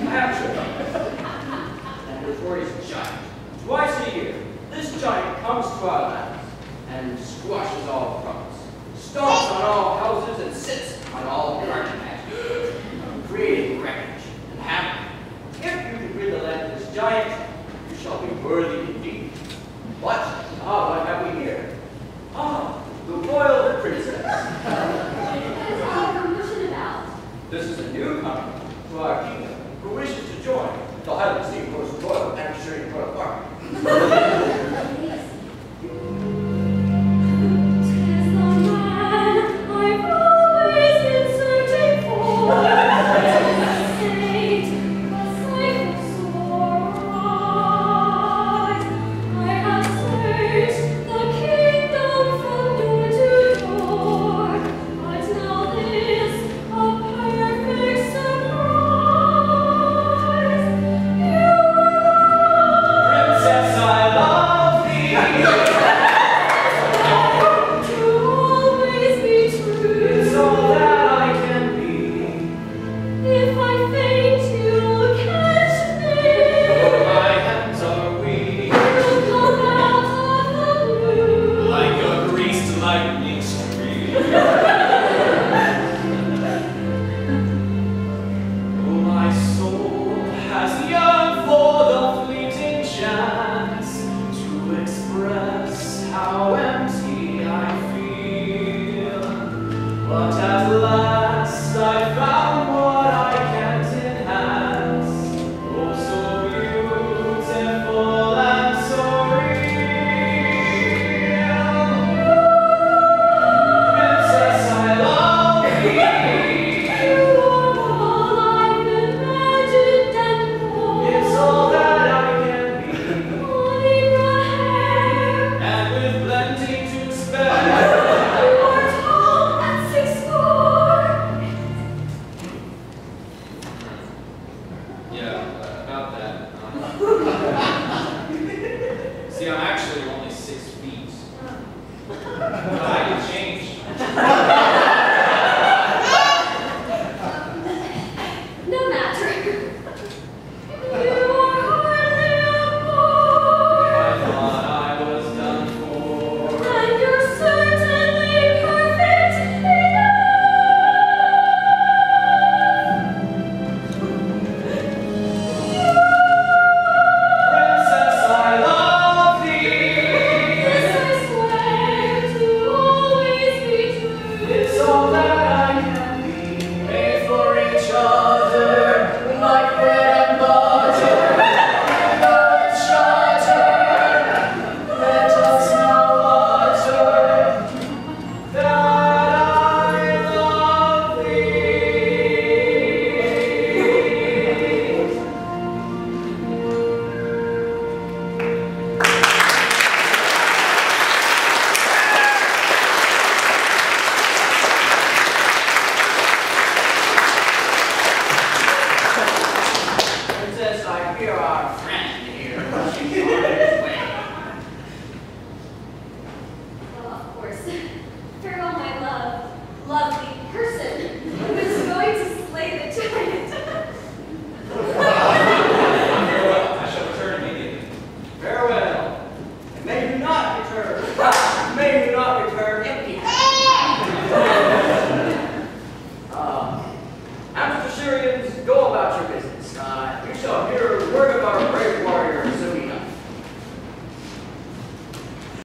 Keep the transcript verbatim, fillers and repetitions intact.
captured. And before he's giant. Twice a year, this giant comes to our lands and squashes all problems, stomps on all houses and sits on all garden patches, creating wreckage and havoc. If you can rid the land of this giant, you shall be worthy indeed. But, ah, what have we here? Ah, the royal princess. What is all commotion about? This is a newcomer to our kingdom who wishes to join the Highland Sea Coast Royal and Shireen Royal Park. Go about your business. Uh, you shall hear